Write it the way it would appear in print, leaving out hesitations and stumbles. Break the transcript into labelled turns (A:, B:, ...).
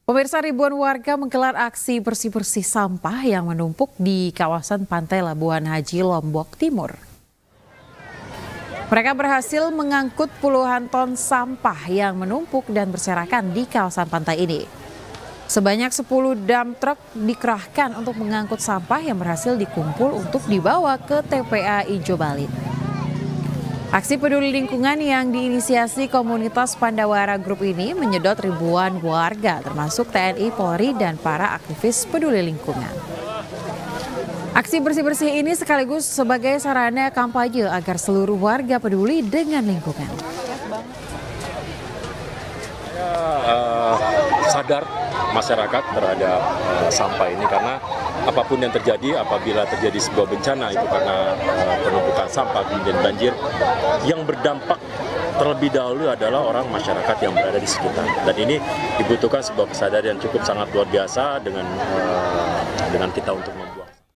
A: Pemirsa, ribuan warga menggelar aksi bersih-bersih sampah yang menumpuk di kawasan Pantai Labuan Haji, Lombok Timur. Mereka berhasil mengangkut puluhan ton sampah yang menumpuk dan berserakan di kawasan pantai ini. Sebanyak 10 dump truck dikerahkan untuk mengangkut sampah yang berhasil dikumpul untuk dibawa ke TPA Ijo Balid. Aksi peduli lingkungan yang diinisiasi komunitas Pandawara Group ini menyedot ribuan warga termasuk TNI, Polri, dan para aktivis peduli lingkungan. Aksi bersih-bersih ini sekaligus sebagai sarana kampanye agar seluruh warga peduli dengan lingkungan.
B: Sadar masyarakat terhadap sampah ini, karena apapun yang terjadi, apabila terjadi sebuah bencana itu karena penumpukan sampah kemudian banjir, yang berdampak terlebih dahulu adalah orang masyarakat yang berada di sekitar. Dan ini dibutuhkan sebuah kesadaran yang cukup sangat luar biasa dengan kita untuk